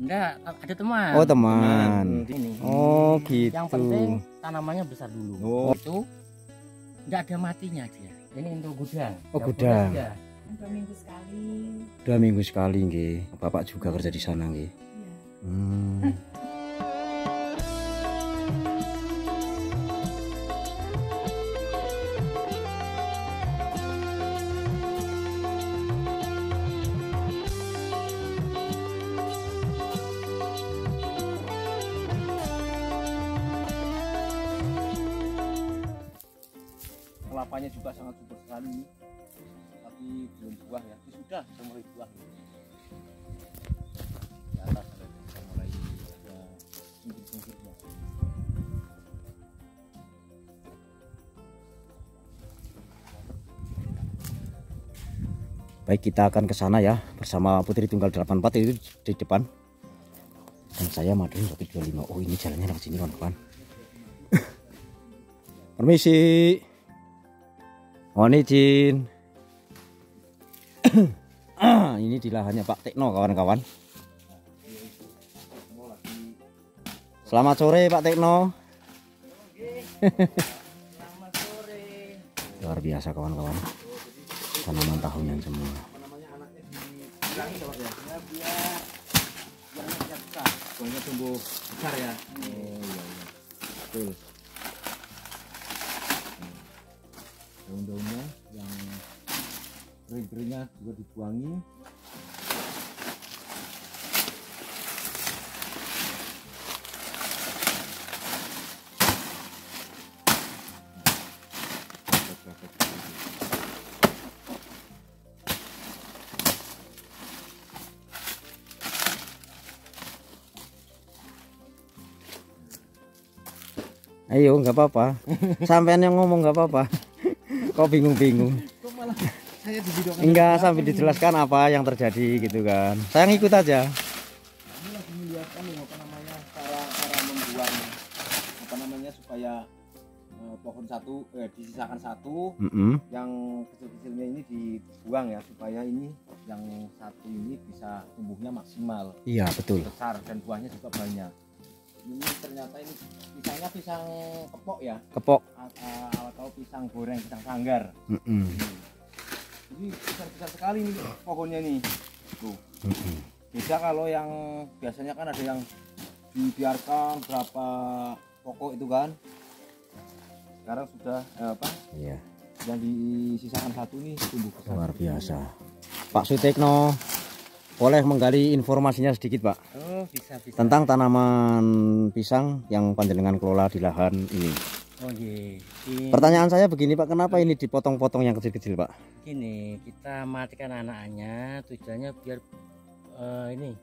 Enggak, ada teman. Oh, teman. Ini. Oh, gitu. Yang penting tanamannya besar dulu. Oh. Itu enggak ada matinya dia. Ini untuk gudang. Oh, gudang. 2 minggu sekali. 2 minggu sekali nggih. Bapak juga kerja di sana nggih. Iya. Kelapanya juga sangat subur sekali, tapi belum buah ya. Ini sudah mulai buah. Di atas sudah mulai ada singkir-singkirnya. Baik, kita akan ke sana ya bersama Putri Tunggal 84 itu di depan. Dan saya Madun 125. Oh, ini jalannya lewat sini kawan-kawan. Permisi. Mohon izin. Ini di lahannya Pak Tekno kawan-kawan. Selamat sore Pak Tekno. Selamat sore. Luar biasa kawan-kawan. Tanaman tahunan semua. Buahnya besar, buahnya tumbuh besar ya. Oh iya, betul. Daun-daunnya yang kering-keringnya juga dibuangi. Ayo, nggak apa-apa. Sampean yang ngomong nggak apa-apa. Kok bingung-bingung? Kok malah saya dibidokkan? Enggak, sambil dijelaskan apa yang terjadi gitu kan. Saya ngikut aja. Ini lagi melihat apa namanya cara membuang apa namanya supaya pohon satu disisakan satu, yang kecil-kecilnya ini dibuang ya supaya ini yang satu ini bisa tumbuhnya maksimal. Iya, betul. Besar dan buahnya juga banyak. Ini ternyata ini pisangnya pisang kepok ya, Kepok. atau pisang goreng, pisang sanggar. Jadi besar-besar sekali nih pohonnya nih. Tuh. Beda kalau yang biasanya kan ada yang dibiarkan berapa pokok itu kan. Sekarang sudah Iya. yang disisakan satu nih tumbuh besar. Luar biasa. Pak Sutekno, boleh menggali informasinya sedikit Pak Oh, bisa. tentang tanaman pisang yang panjenengan kelola di lahan ini. Oh, iya. Pertanyaan saya begini Pak, kenapa ini dipotong-potong yang kecil-kecil Pak? Gini, kita matikan anaknya tujuannya biar ini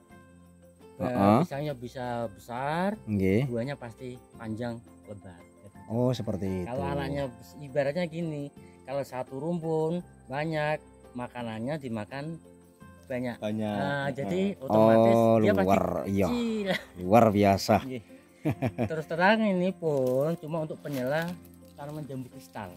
pisangnya bisa besar, Nggih. buahnya pasti panjang lebar. Oh, seperti itu. Kalau anaknya ibaratnya gini, kalau satu rumpun banyak, makanannya dimakan banyak. Nah, jadi otomatis dia pasti iya. kecil. Luar biasa. Terus terang ini pun cuma untuk penyela tanaman jambu kristal.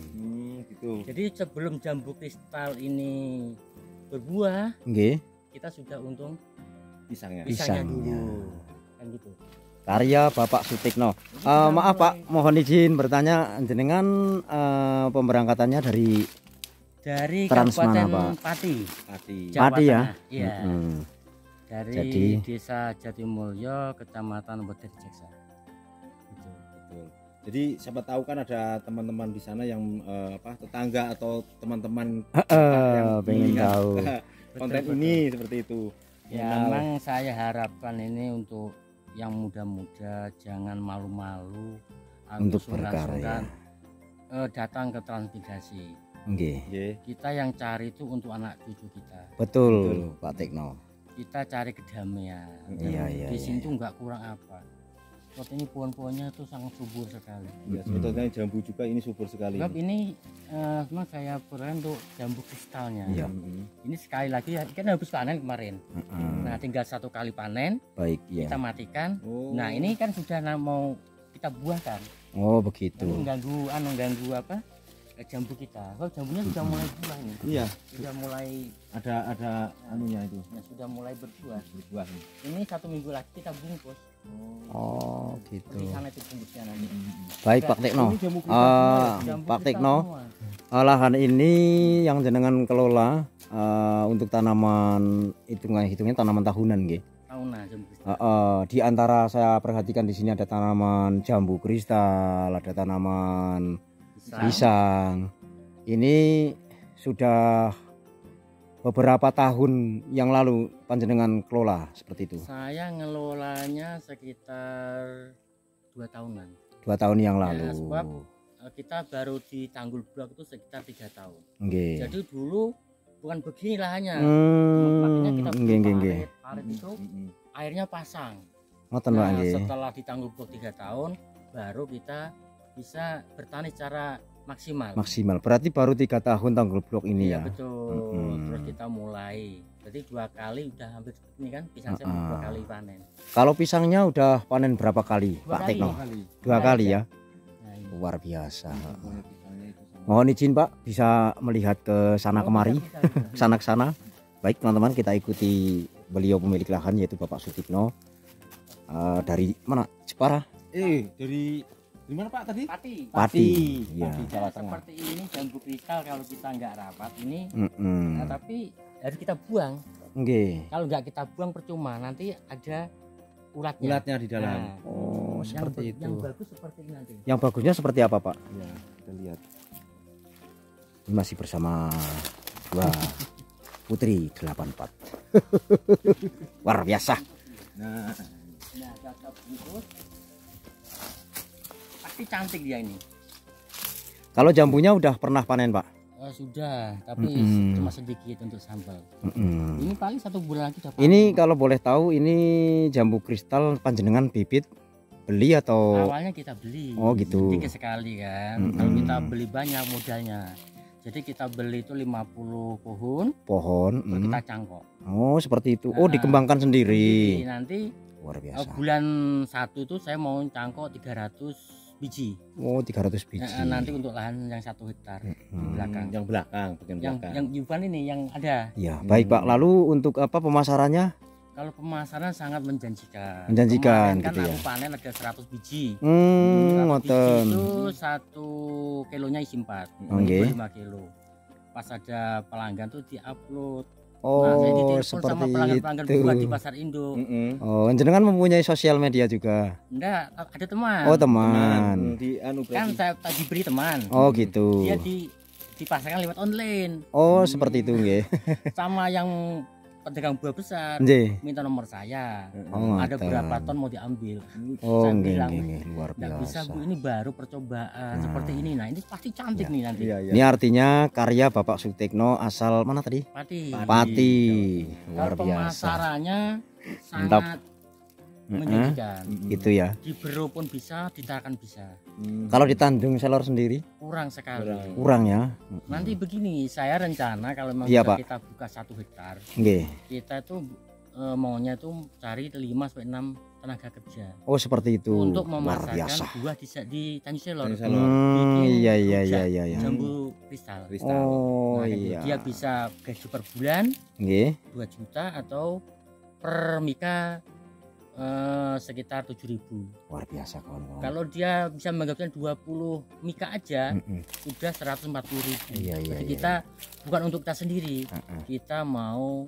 Gitu. Jadi sebelum jambu kristal ini berbuah, Nggih. kita sudah untung Pisangnya. pisangnya Pisangnya. dulu. Kan gitu. Karya Bapak Sutikno. Maaf Pak, mohon izin bertanya, jenengan pemberangkatannya dari Transmana, Kabupaten Pak? Pati. Pati Jawa ya? Tengah. Iya. Dari Jadi- Desa Jatimulyo, Kecamatan Bodir Jaksa. Gitu. Betul. Jadi siapa tahu kan ada teman-teman di sana yang tetangga atau teman-teman yang pengen melihat tahu. konten Betul, ini seperti itu. Ya, Kenal. memang saya harapkan ini untuk yang muda-muda jangan malu-malu Untuk sungkan-sungkan, datang ke transmigrasi. Nggih. Nggih. Kita yang cari itu untuk anak cucu kita. Betul, Pak Tekno. Kita cari kedamaian. Iya, Di sini tuh nggak kurang apa. Seperti ini pohon-pohonnya itu sangat subur sekali. Ya, sebetulnya jambu juga ini subur sekali. Sebab ini memang saya berikan untuk jambu kristalnya. Iya. Ini sekali lagi kan habis panen kemarin. Nah, tinggal 1 kali panen Baik, ya. kita matikan. Oh. Nah, ini kan sudah mau kita buahkan. Oh, begitu. Mengganggu apa? ke jambu kita. Kalau jambunya sudah mulai buah nih. Iya, Sudah mulai ada anunya itu. ya, sudah mulai berbuah. Berbuah. Ini 1 minggu lagi kita bungkus. Oh, gitu. Di sana itu bungkusnya nanti. Baik Pak Tekno. Ini jambu kristal semua ya? Jambu Pak kristal Tekno, semua. lahan ini yang jenengan kelola untuk tanaman hitungnya tanaman tahunan nggih. Tahunan jambu kristal. Di antara saya perhatikan di sini ada tanaman jambu kristal, ada tanaman pisang. Ini sudah beberapa tahun yang lalu panjenengan kelola seperti itu. Saya ngelolanya sekitar 2 tahunan. 2 tahun yang Ya, lalu. sebab kita baru di Tanggul Blok itu sekitar 3 tahun. Nggih. Jadi dulu bukan begini lahannya. Hmm, Makanya kita nggih, nggih, nggih. parit itu airnya pasang. Ngoten Pak nggih. Setelah di Tanggul Blok 3 tahun baru kita bisa bertani secara maksimal. Maksimal. Berarti baru 3 tahun Tanggul Blok ini Iya ya. betul. Terus kita mulai. Jadi 2 kali udah hampir ini kan pisang saya 2 kali panen. Kalau pisangnya udah panen berapa kali, 2 Pak kali. Tekno? 2 Dua kali aja. ya. Nah, ini. Luar biasa. Pisangnya itu sama. Mohon izin Pak, bisa melihat ke sana Oh, kemari, bisa, bisa. sana ke sana. Baik teman-teman, kita ikuti beliau pemilik lahan yaitu Bapak Sutikno. Dari mana? Jepara? Dari mana Pak tadi? Pati. Pati. Ya. Pati, Jawa Tengah. Seperti ini jambu kristal kalau kita nggak rapat ini, Mm-mm. nah, tapi harus kita buang. Nggih. Kalau nggak kita buang percuma, nanti ada ulatnya. Ulatnya di dalam. Nah, Oh, seperti itu. Yang bagus seperti ini nanti. Yang bagusnya seperti apa Pak? Ya, kita lihat. Ini masih bersama dua putri 84. Luar biasa. Nah, Nah, kita bungkus. Pasti cantik dia ini. Kalau jambunya udah pernah panen Pak? Sudah, tapi Mm-mm. cuma sedikit untuk sampel. Mm-mm. Ini paling 1 bulan lagi dapat. Ini kalau boleh tahu ini jambu kristal panjenengan bibit beli atau Awalnya kita beli. Oh, gitu. Sedikit sekali kan. Mm-mm. Kalau kita beli banyak modalnya. Jadi kita beli itu 50 pohon, pohon? terus kita cangkok. Oh seperti itu. Oh Nah, dikembangkan Jadi sendiri. nanti Luar biasa. bulan 1 tuh saya mau cangkok 300 biji. Oh 300 biji. Nanti untuk lahan yang 1 hektar di belakang. yang belakang, bagian Yang belakang. yang Yuvan ini yang ada. Ya baik Pak. Lalu untuk apa pemasarannya? Kalau pemasaran sangat menjanjikan. Menjanjikan Kemarin kan gitu ya. aku panen ada 100 biji. 100 Ngoten. biji itu 1 kilonya isi 4. Oke. 5 kilo. Pas ada pelanggan tuh diupload. Oh Nah, saya ditelepon sama seperti pelanggan-pelanggan itu. buah di pasar Indo. Oh jenengan mempunyai sosial media juga. Enggak, ada teman. Oh teman. Di anu Kan berarti. saya tadi beri teman. Oh gitu. Dia dipasarkan lewat online Oh seperti itu nggih. sama yang pedagang buah besar. Nggih. Minta nomor saya. Oh Ada ngoten. berapa ton mau diambil. Oh Saya nggih bilang, nggih luar Nggak bisa biasa. Bu, ini baru percobaan seperti ini. Nah ini pasti cantik nih nanti. Iya, iya. Ini artinya karya Bapak Sutikno asal mana tadi? Pati. Pati. Luar Kalau biasa. pemasarannya Mantap. sangat menjanjikan. Gitu ya. Di Bero pun bisa, di Tarakan bisa. Kalau di Tanjung Selor sendiri Kurang sekali. kurang ya. Nanti begini, saya rencana kalau memang Iya, bisa Pak. kita buka 1 hektar, Nggih. kita itu maunya itu cari 5-6 tenaga kerja Oh seperti itu. untuk luar memasarkan biasa. buah di Tanjung Selor. Tanjung Selor. Bikin Iya iya rujak iya iya iya. Jambu kristal. Kristal. Oh Nah, gitu. iya. Dia bisa gaji per bulan Nggih. 2 juta atau per mika sekitar 7.000. Luar biasa kawan-kawan. Kalau dia bisa menggabungkan 20 mika aja Mm-mm. sudah 140.000. Iya, iya, Jadi iya. kita bukan untuk kita sendiri, Heeh. kita mau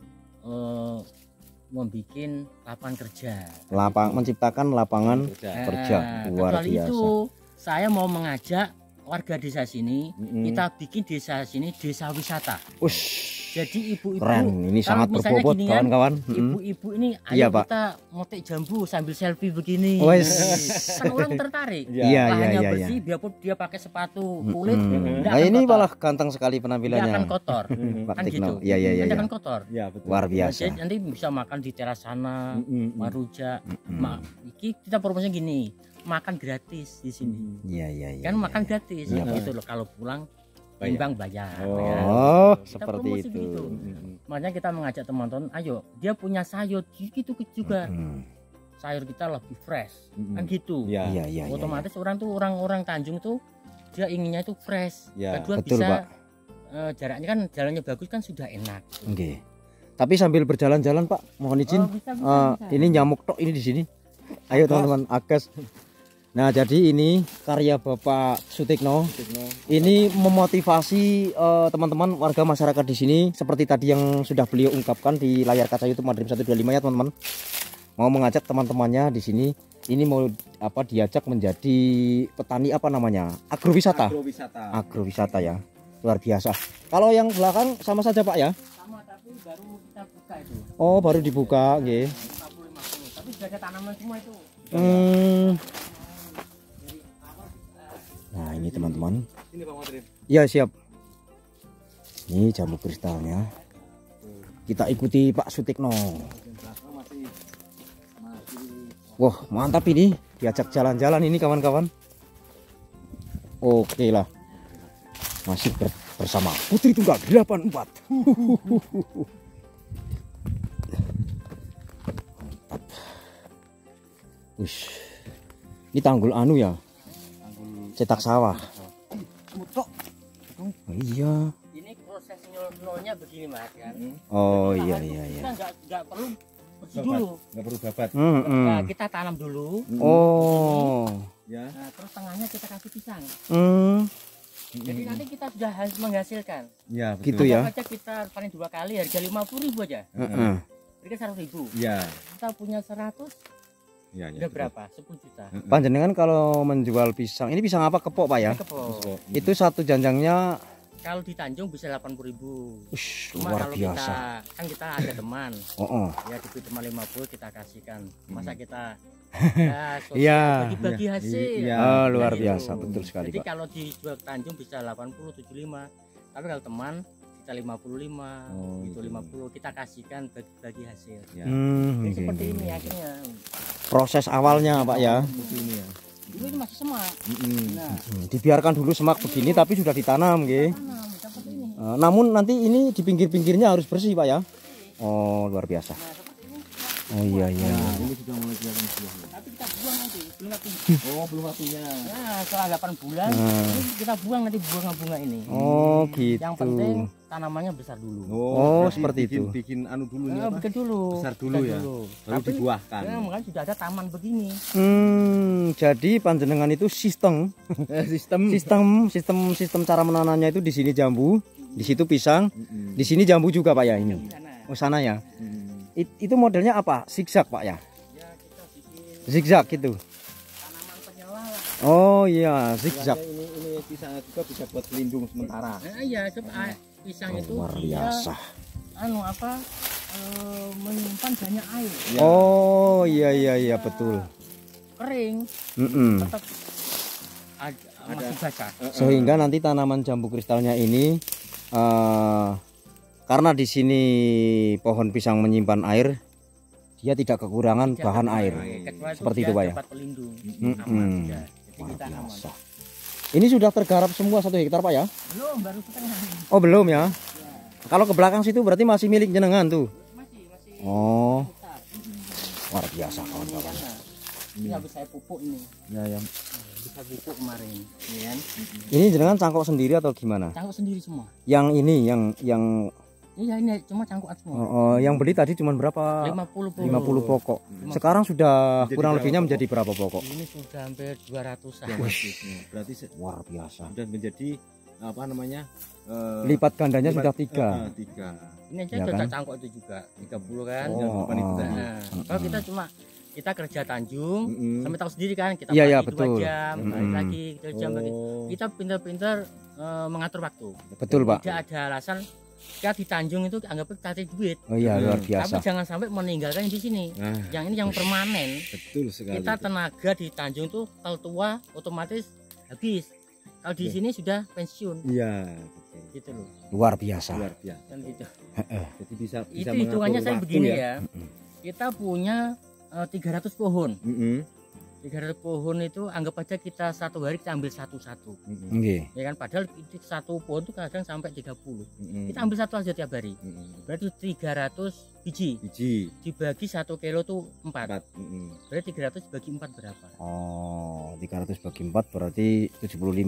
membuat lapangan kerja. Menciptakan lapangan Kerja. kerja. Luar kecuali biasa. itu saya mau mengajak warga desa sini, Mm-mm. kita bikin desa sini desa wisata. Ush. Jadi ibu-ibu Keren. Ini kalau sangat misalnya berbobot gini kan, kawan-kawan. ibu-ibu ini Iya, ayo Pak. kita motek jambu sambil selfie begini. Wes. Kan orang tertarik. Iya iya Lahannya iya. bersih, biarpun dia pakai sepatu kulit, Mm-mm. nggak Nah akan ini kotor. malah ganteng sekali Nggak penampilannya. akan kotor. Pak Kan Tikno. gitu. Iya iya iya. Nggak iya. akan kotor. Ya, betul. Luar Jadi biasa. nanti bisa makan di teras sana, marujak. Mm-mm. Kita promosinya gini, makan gratis di sini. Iya iya iya. Kan iya. makan gratis, Iya, gitu loh. Kalau pulang Bayar. timbang bayar. Oh. ya. Oh Kita seperti promosi itu. begitu. Makanya kita mengajak teman-teman, ayo dia punya sayur gitu juga. Mm. Sayur kita lebih fresh, kan gitu. Ya. Iya iya. iya, Otomatis orang tuh orang-orang Tanjung tuh dia inginnya itu fresh. Ya, Kedua betul, bisa Pak. Jaraknya kan jalannya bagus kan sudah enak. Oke. Tapi sambil berjalan-jalan Pak, mohon izin. Oh, bisa. Ini nyamuk tok ini di sini. Ayo teman-teman, Agas. Nah, jadi ini karya Bapak Sutikno. Ini memotivasi teman-teman warga masyarakat di sini seperti tadi yang sudah beliau ungkapkan di layar kaca YouTube Madrim 125 ya, teman-teman. Mau mengajak teman-temannya di sini ini mau diajak menjadi petani agrowisata. Agrowisata ya. Luar biasa. Kalau yang belakang sama saja Pak ya? Sama, tapi baru kita buka itu. Oh, baru dibuka, nggih. 50-50. Tapi sudah ada tanaman semua itu. Nah, ini teman-teman. Ini Pak Madrim. Ya, siap. Ini jambu kristalnya. Kita ikuti Pak Sutikno. Wah, mantap ini. Diajak jalan-jalan ini kawan-kawan. Oke lah. Masih bersama Putri Tunggal 84. Mantap. Wish. Ini tanggul anu ya. Cetak sawah. Oh, iya. Ini proses nolnya begini Mas kan. Oh iya. Kita nggak perlu bersih dulu. Nggak perlu babat. Nah, kita tanam dulu. Oh. Ya. Nah, terus tengahnya kita kasih pisang. Hmm. Jadi nanti kita sudah menghasilkan. Ya, betul. Gitu ya. Anggap aja kita panen 2 kali harga 50.000 aja. Jadi kan 100.000. Ya. Kita punya 100. Ya, Udah berapa? 10 juta. Panjenengan kalau menjual pisang, ini pisang apa kepok Pak ya? Kepok. Itu satu janjangnya Kalau di Tanjung bisa 80.000. Cuma luar kalau biasa. kita ada teman. Oh. Ya diberi teman 50 kita kasihkan. Masa kita Iya. bagi-bagi hasil. Iya. Oh, luar Nah, biasa, itu. betul sekali Jadi Pak. kalau dijual ke Tanjung bisa 80, 75. Tapi kalau teman kita 55, itu 50 kita kasihkan bagi hasil. Ya. Jadi Oke. seperti ini akhirnya. Proses awalnya Pak ya. Seperti ini ya. Dulu ini masih semak. Nah, Dibiarkan dulu semak begini tapi sudah ditanam nggih. tanam seperti ini. Namun nanti ini di pinggir-pinggirnya harus bersih Pak ya. Oh, luar biasa. Nah, seperti ini. Oh iya. Nah, ini sudah mulai kelihatan buahnya. Tapi kita buang nanti, belum waktu. Oh, belum waktunya. Nah, setelah 8 bulan ini kita buang nanti bunga-bunga ini. Oh, gitu. Yang penting tanamannya besar dulu. Oh, berarti seperti itu. Bikin anu dulu nih Nah, apa? bikin dulu. Besar dulu ya. Baru Tapi dibuahkan. ya, makanya sudah ada taman begini. Jadi panjenengan itu sistem cara menanamnya itu di sini jambu, di situ pisang, di sini jambu juga Pak ya ini. Di sana. Oh, sana ya. Itu modelnya apa? Zigzag Pak ya? Ya kita bikin Zigzag gitu. tanaman penyela. Oh iya, zigzag. Ini pisangnya juga bisa buat pelindung sementara. Nah, iya, coba pisang itu Luar dia biasa. menyimpan banyak air. Ya. Oh iya betul. Kering tetap masih basah. Sehingga nanti tanaman jambu kristalnya ini karena di sini pohon pisang menyimpan air, dia tidak kekurangan bahan air. Kecuali Seperti dia itu Pak ya. dapat pelindung. Aman sudah. Jadi Luar kita aman. biasa. Ini sudah tergarap semua 1 hektar Pak ya? Belum, baru setengah. Oh belum ya? Kalau ke belakang situ berarti masih milik jenengan tuh. Masih Oh, besar. luar biasa kawan-kawan. Ini habis saya pupuk ini. Ya. Bisa pupuk kemarin, ya kan? Ini jenengan cangkok sendiri atau gimana? Cangkuk sendiri semua. Yang ini, yang Iya ini cuma cangkukan semua. yang beli tadi cuma berapa? 50 pokok. Sekarang sudah kurang lebihnya menjadi berapa pokok? Ini sudah hampir 200-an. Berarti Luar biasa. sudah menjadi apa namanya? Lipat gandanya sudah 3. 3. Ini aja Ya udah kan? cangkuk itu juga 30 kan. Oh, Nah, kalau kita cuma kita kerja Tanjung, sampai tahu sendiri kan kita Iya, pagi 2 betul. jam, balik lagi 2 jam lagi. Kita pintar-pintar mengatur waktu. Betul Pak. Tidak ada alasan kita di Tanjung itu anggap kita cari duit. Oh iya luar Tapi biasa. jangan sampai meninggalkan di sini. Nah, Yang ini yang permanen. betul sekali. Kita tenaga di Tanjung tuh kalau tua otomatis habis. Kalau di sini sudah pensiun. Iya, betul. Gitu loh. Luar biasa. Luar biasa. Kan gitu. Jadi bisa Itu mengatur hitungannya saya waktu begini ya. Kita punya 300 pohon. 300 pohon itu anggap aja kita satu hari kita ambil satu-satu. Nggih. Ya kan padahal itu satu pohon itu kadang sampai 30. Kita ambil satu aja tiap hari. Berarti 300 biji. Dibagi 1 kilo tuh 4. Berarti 300 bagi 4 berapa? Oh, 300 bagi 4 berarti 75.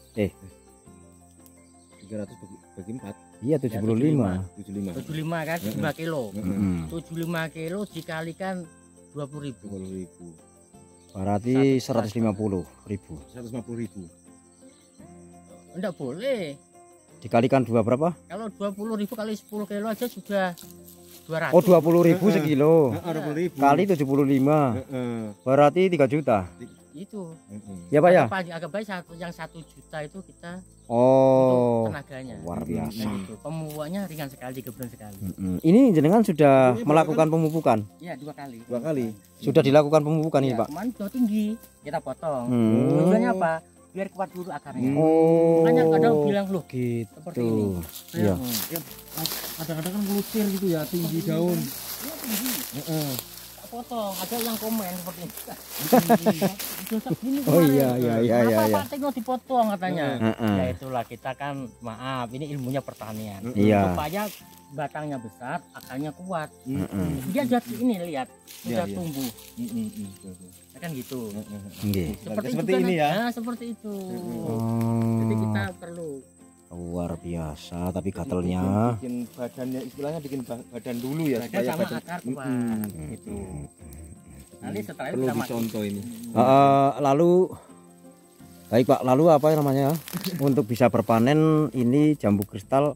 300 bagi 4. Iya 75. 75 kan 5 kilo. 75 kilo dikalikan 20.000. 20.000. Berarti 150.000. 150.000. Enggak boleh. Dikalikan 2 berapa? Kalau 20.000 kali 10 kilo aja sudah 200. Oh 20.000 sekilo. 20.000. Kali 75. Berarti 3 juta. Itu. Ya Pak ya? Agak baik yang 1 juta itu kita Oh. untuk tenaganya. Luar biasa. Nah, gitu. Pemupukannya ringan sekali, 3 bulan sekali. Ini jenengan sudah melakukan pemupukan? Iya 2 kali. 2 kali. Sudah dilakukan pemupukan ini Ya, Pak? kemarin udah tinggi, kita potong. Hmm. Tujuannya apa? Biar kuat dulu akarnya. Oh. Makanya kadang bilang loh seperti Gitu. ini. Iya. Kadang-kadang kan ngelusir gitu ya, tinggi daun. Iya tinggi. Tak potong. Ada yang komen seperti ini. Oh iya iya iya iya. Kenapa Iya. Pak Tekno dipotong katanya? Heeh. Ya itulah kita kan maaf ini ilmunya pertanian. Iya. Supaya batangnya besar, akarnya kuat. Heeh. Dia jadi ini lihat sudah Iya. tumbuh. Ya kan gitu. Nggih. Seperti itu ini kan, ya. Nah, seperti itu. Jadi Oh. kita perlu Luar biasa tapi gatelnya. Bikin badannya, istilahnya bikin badan dulu ya, badan supaya sama badan akar kuat gitu. Nanti setelah itu perlu kita dicontoh ini. Lalu baik Pak, lalu apa namanya? Untuk bisa berpanen ini jambu kristal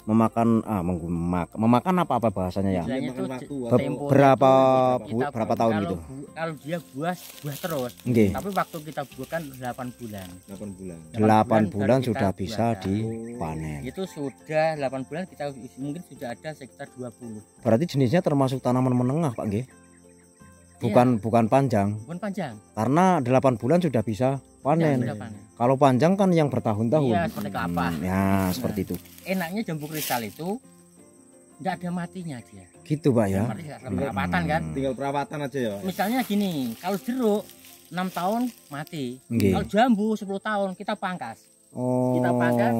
memakan apa bahasanya ya? Istilahnya makan itu waktu, temponya Berapa itu kita berapa tahun kalau gitu? Kalau dia buah terus. Nggih. Tapi waktu kita buahkan 8 bulan. 8 bulan. 8 bulan baru kita sudah bisa buahkan. dipanen. Itu sudah 8 bulan kita mungkin sudah ada sekitar 20. Berarti jenisnya termasuk tanaman menengah Pak nggih? Iya. Bukan panjang. Bukan panjang. Karena 8 bulan sudah bisa panen. Sudah panen. Kalau panjang kan yang bertahun-tahun. Iya, seperti kelapa. Ya, seperti itu. Enaknya jambu kristal itu enggak ada matinya dia. Gitu Pak ya. Berarti nggak ada perawatan kan. Tinggal perawatan aja ya. Misalnya gini, kalau jeruk 6 tahun mati. Nggih. Kalau jambu 10 tahun kita pangkas. Oh. Kita pangkas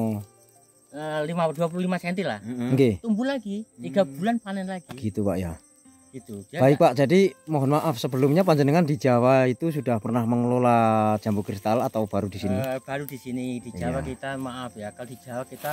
25 cm lah. Nggih. Tumbuh lagi, 3 bulan panen lagi. Gitu Pak ya. Gitu. Dia Baik Pak, jadi mohon maaf sebelumnya panjenengan di Jawa itu sudah pernah mengelola jambu kristal atau baru di sini? baru di sini di Jawa Iya. kita maaf ya, kalau di Jawa kita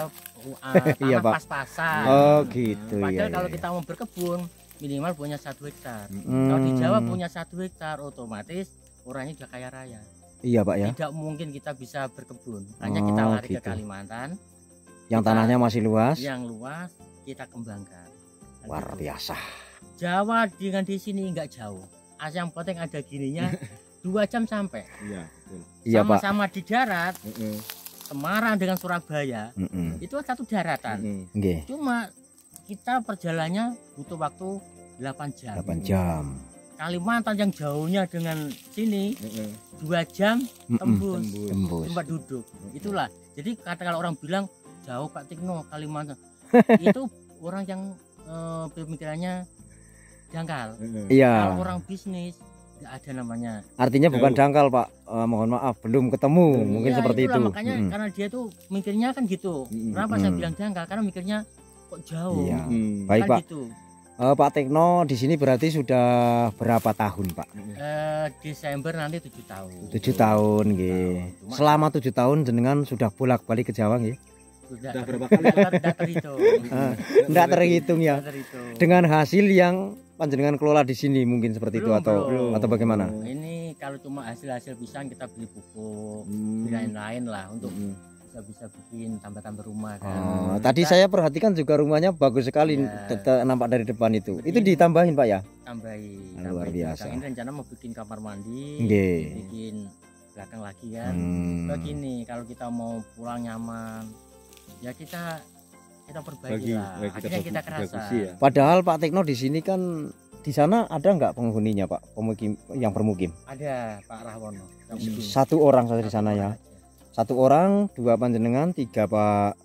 Iya, tanah Pak. pas-pasan. Oh gitu Padahal ya. kalau ya. kita mau berkebun minimal punya 1 hektar. Kalau di Jawa punya 1 hektar otomatis orangnya sudah kaya raya. Iya Pak ya. Tidak mungkin kita bisa berkebun. Hanya kita Oh, lari ke gitu. Kalimantan Yang kita- tanahnya masih luas. yang luas kita kembangkan. Kan Luar gitu. biasa. Jawa dengan di sini nggak jauh. Yang penting ada gininya 2 jam sampai. Iya, betul. Iya Pak. Sama-sama di darat. Semarang dengan Surabaya Mm-mm. itu satu daratan. Nggih. Cuma kita perjalannya butuh waktu 8 jam. 8 jam. Kalimantan yang jauhnya dengan sini 2 jam Mm-mm. tembus Tembus. tempat duduk. Itulah. Jadi kalau orang bilang jauh Pak Tikno Kalimantan itu orang yang pemikirannya jangkal. Iya. Kalau orang bisnis nggak ada namanya. Artinya bukan Jauh. dangkal Pak. Mohon maaf belum ketemu. Mungkin Ya, seperti itulah, itu. Makanya Mm-mm. karena dia tuh mikirnya kan gitu. Kenapa saya bilang jangkal? Karena mikirnya kok jauh. Iya. Baik Kan Pak. gitu. Pak Tekno di sini berarti sudah berapa tahun Pak? Desember nanti 7 tahun. 7 tahun nggih. Cuma- Selama 7 tahun jenengan sudah bolak-balik ke Jawa nggih? Sudah Sudah berapa kali? Sudah terhitung. Enggak terhitung ya. Sudah terhitung. Dengan hasil yang panjenengan kelola di sini mungkin seperti itu Belum, atau belum. atau bagaimana? Ini kalau cuma hasil-hasil pisang kita beli pupuk, Hmm. beli lain-lain lah untuk bisa bikin tambah-tambah rumah kan. Oh, tadi saya perhatikan juga rumahnya bagus sekali Ya. nampak dari depan itu. Itu ditambahin Pak ya? Tambahin. Luar tambahin biasa. belakang. Ini rencana mau bikin kamar mandi, Nggih. bikin belakang lagi kan. Hmm. Begini kalau kita mau pulang nyaman, ya kita perbaiki lah. Akhirnya kita kerasa. ya. Padahal Pak Tekno di sini kan di sana ada nggak penghuninya Pak, pemukim yang bermukim? Ada Pak Rahwono. yang gedung. Satu orang saja di Satu sana orang ya. aja. 1 orang, 2 panjenengan, 3 Pak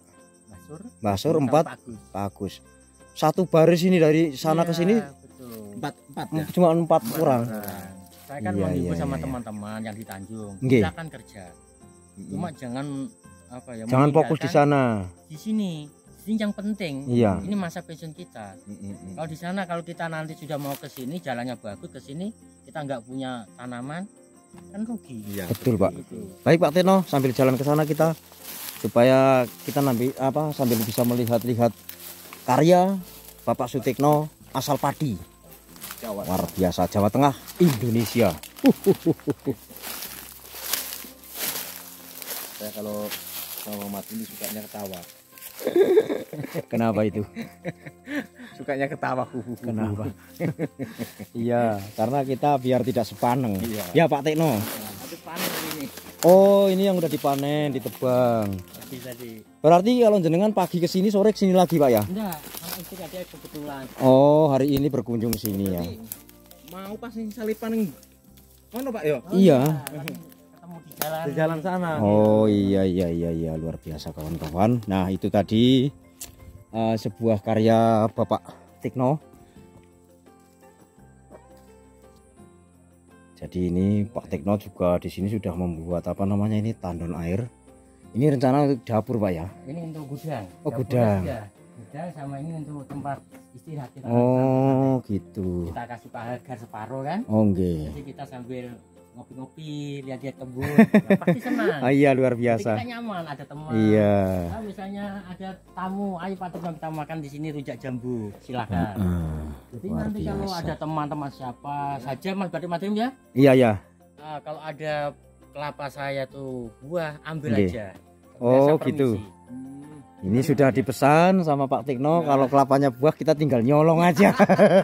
Basur, Basur, sama 4 Pak Agus. Pak Agus. Satu baris ini dari sana ke Iya, sini betul. Empat ya. cuma 4 Empat orang. Saya kan Iya, menghibur iya, sama iya. teman-teman yang di Tanjung. Nggih. Silakan kerja. Cuma jangan apa ya? Jangan fokus di meninggalkan sana. Di sini. Ini yang penting. Iya. Ini masa pensiun kita. Kalau di sana kalau kita nanti sudah mau ke sini jalannya bagus ke sini kita nggak punya tanaman kan rugi. Iya, Betul Pak. Baik Pak Teno, sambil jalan ke sana kita supaya kita nanti sambil bisa melihat-lihat karya Bapak Sutikno asal padi. Jawa. Luar biasa, Jawa Tengah, Indonesia. Saya kalau sama Mas ini sukanya ketawa. Kenapa itu? Sukanya ketawa. Kenapa? Iya, karena kita biar tidak sepaneng. Iya. Ya Pak Tekno. Habis panen ini. Oh, ini yang udah dipanen, ditebang. Bisa di. Berarti kalau jenengan pagi ke sini, sore ke sini lagi Pak ya? Enggak, sama istri ada kebetulan. Oh, hari ini berkunjung sini ya. Mau pas nih salipan nih. Mana Pak yo? Iya. Ketemu di jalan sana. Oh iya luar biasa kawan-kawan. Nah itu tadi sebuah karya Bapak Tikno. Jadi ini Pak Tikno juga di sini sudah membuat apa namanya ini tandon air. Ini rencana untuk dapur Pak ya? Ini untuk gudang. Oh gudang. Gudang sama ini untuk tempat istirahat kita. Oh gitu. Kita kasih pagar separuh kan. Oh enggak. Jadi kita sambil ngopi-ngopi, lihat-lihat kebun, ya, pasti senang. Iya luar Jadi biasa. kita nyaman, ada teman. Iya. Nah, misalnya ada tamu, ayo Pak Tukang kita makan di sini rujak jambu, silakan. Jadi luar nanti kalau biasa. ada teman-teman siapa saja Mas Badim Madrim ya. Iya ya. Nah, kalau ada kelapa saya tuh buah, ambil Oke. aja. Oh, Biasa gitu. permisi. Ini sudah dipesan sama Pak Tikno. Kalau kelapanya buah kita tinggal nyolong aja.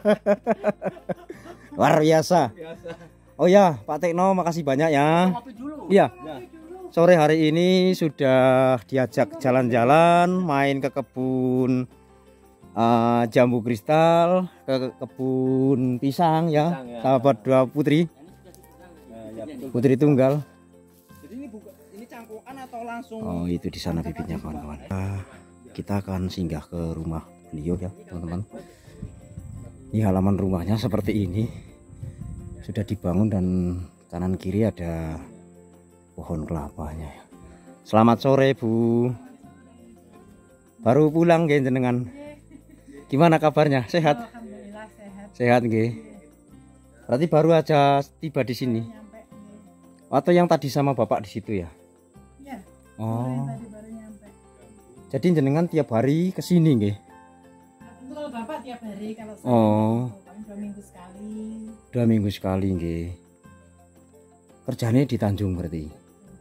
Luar biasa. Oh ya, Pak Tekno, makasih banyak ya. Ngopi dulu. Iya. Sore hari ini sudah diajak jalan-jalan, main ke kebun jambu kristal, ke kebun pisang ya, Pisang, ya. sahabat dua putri, putri tunggal. Jadi ini cangkukan atau langsung? Oh itu di sana bibitnya kawan-kawan. Kita akan singgah ke rumah beliau ya teman-teman. Ini halaman rumahnya seperti ini. Sudah dibangun dan kanan kiri ada pohon kelapanya ya. Selamat sore Bu. Baru pulang nggih jenengan. Gimana kabarnya? Sehat? Alhamdulillah sehat. Sehat nggih. Berarti baru aja tiba di sini. Nyampe. Atau yang tadi sama Bapak di situ ya? Ya. Oh. Tadi baru nyampe. Jadi jenengan tiap hari ke sini nggih? Tentu kalau Bapak tiap hari, kalau saya Oh. paling 2 minggu sekali. 2 minggu sekali nggih. Kerjanya di Tanjung berarti.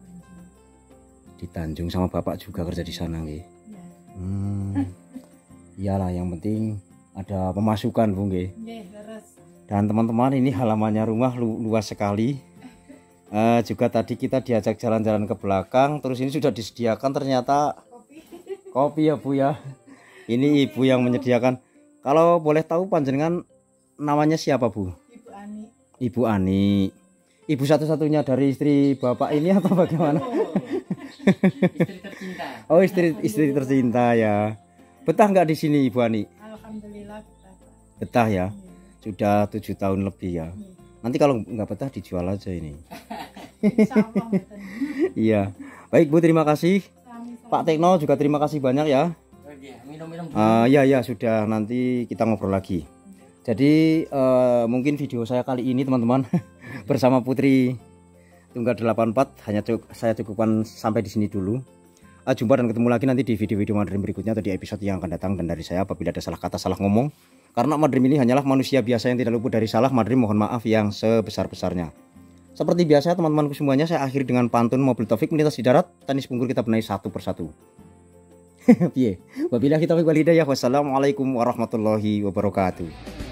Di Tanjung sama Bapak juga kerja di sana nggih. Ya. Iyalah yang penting ada pemasukan Bu nggih. Nggih, terus. Dan teman-teman ini halamannya rumah luas sekali. Juga tadi kita diajak jalan-jalan ke belakang, terus ini sudah disediakan ternyata kopi ya Bu ya. Ini Ibu yang menyediakan. Kalau boleh tahu panjenengan namanya siapa Bu? Ibu Ani. Ibu Ani. Ibu satu-satunya dari istri Bapak ini atau bagaimana? Istri tercinta. Oh istri tercinta ya. Betah nggak di sini Ibu Ani? Alhamdulillah betah. Betah ya. Sudah 7 tahun lebih ya. Nanti kalau nggak betah dijual aja ini. Insyaallah betul. Iya. Baik Bu, terima kasih. Sami-sami. Pak Tekno juga terima kasih banyak ya. Minum-minum dulu. Ya sudah, nanti kita ngobrol lagi. Jadi mungkin video saya kali ini teman-teman bersama Putri Tunggal 84 saya cukupkan sampai di sini dulu. Jumpa dan ketemu lagi nanti di video-video Madrim berikutnya atau di episode yang akan datang. Dan dari saya apabila ada salah kata, salah ngomong, karena Madrim ini hanyalah manusia biasa yang tidak luput dari salah, Madrim mohon maaf yang sebesar-besarnya. Seperti biasa teman-temanku semuanya, saya akhiri dengan pantun mobil Taufik melintas di darat, tenis punggur kita benahi satu persatu. Piye? Wabillahi taufiq wal hidayah. Wassalamualaikum warahmatullahi wabarakatuh.